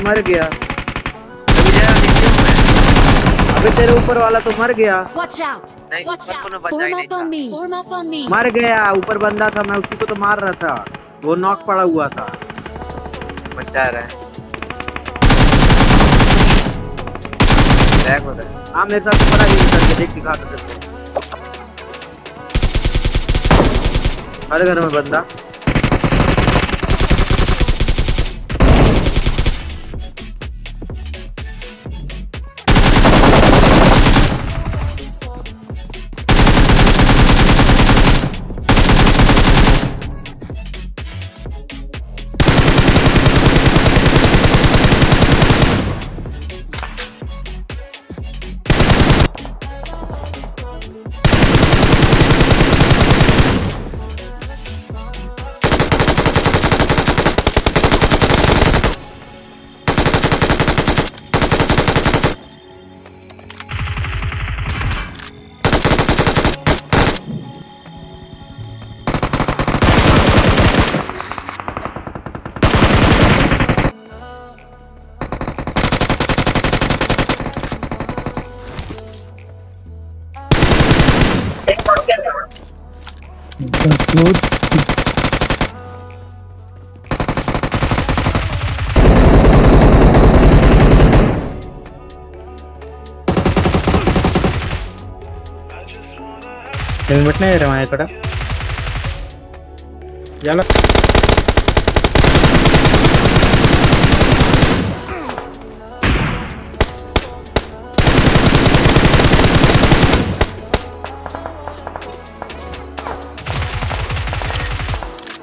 मर गया। अबे तेरे ऊपर वाला तो मर गया। नहीं ऊपर को बचा ही नहीं था। मर गया, ऊपर बंदा था, मैं उसी को तो मार रहा था, वो नॉक पड़ा हुआ था। बचा रहा है। हाँ मेरे साथ पड़ा ही करके देख, दिखा कर सकते। हर घर में बंदा। हेलमेट नाही रे माझ्याकडं. याला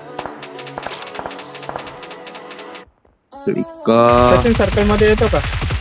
सर्कल मध्ये येतो का?